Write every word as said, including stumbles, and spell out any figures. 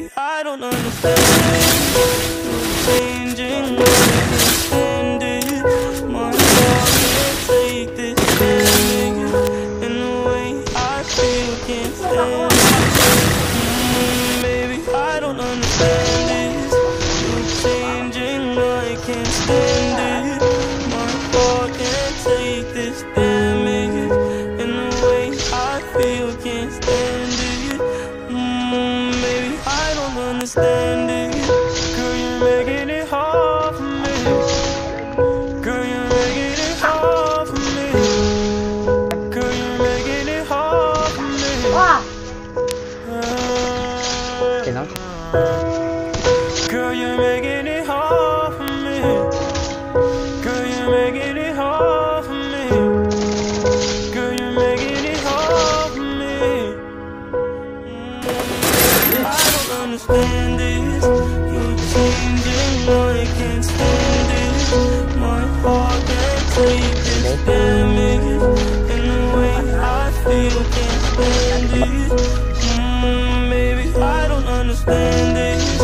Maybe I don't understand it. You're changing, I can't stand it. My heart can't take this damage, and the way I feel can't stand it. mm, Maybe I don't understand this. You're changing, I can't stand it. My heart can't take this damage, and the way I feel can't stand it. mm, Maybe I don't understand it. Girl, you're making it hard for me. Girl, you're making it hard for me. Girl, you're making it hard for me. Girl, you're making it hard for me. Girl, you're making it hard for me. Girl, you're making it hard for me. mm, I don't understand this. You're changing, I can't stand it. My heart can't take this damage, and the way I feel can't stand it. mm, Maybe I don't understand this.